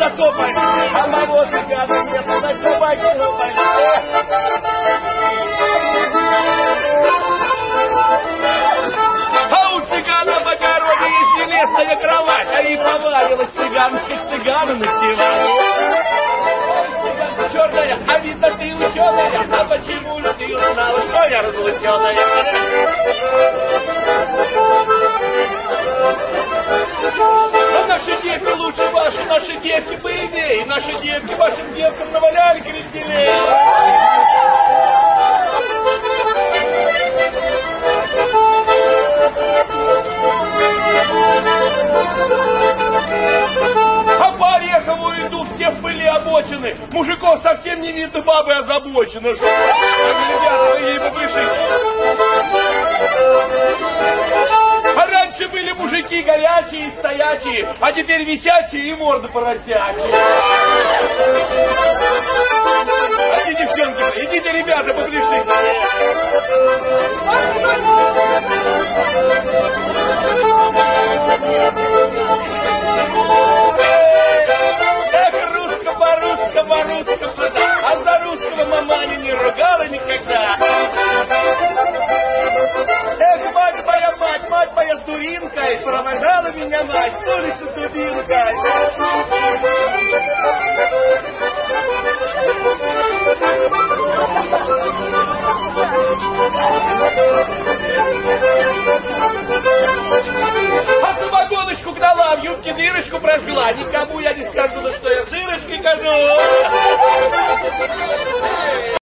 топай. Самого цыгана нет, на собаке топай. А у цыгана в огороде есть железная кровать, а и повадилась цыганских цыгану ночевать. Черная, а видно ты ученая, а почему же ты узнала, что я разлученая? А наши девки лучше ваши, наши девки боевее, наши девки вашим девкам наваляли крестелей. А по Орехову идут все в пыли обочины. Мужиков совсем не видно, бабы озабочены. Ребята, вы ей попышите. А раньше были мужики горячие и стоячие, а теперь висячие и морды поросячие.